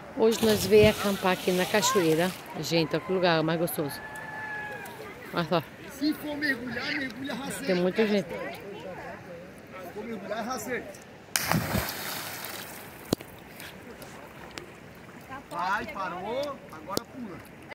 Hoje nós veio acampar aqui na cachoeira. Gente, olha que lugar mais gostoso. Olha só. Se for mergulhar, mergulha rasteiro. Tem muita gente. Se for mergulhar, rasteiro. Vai, parou, agora pula.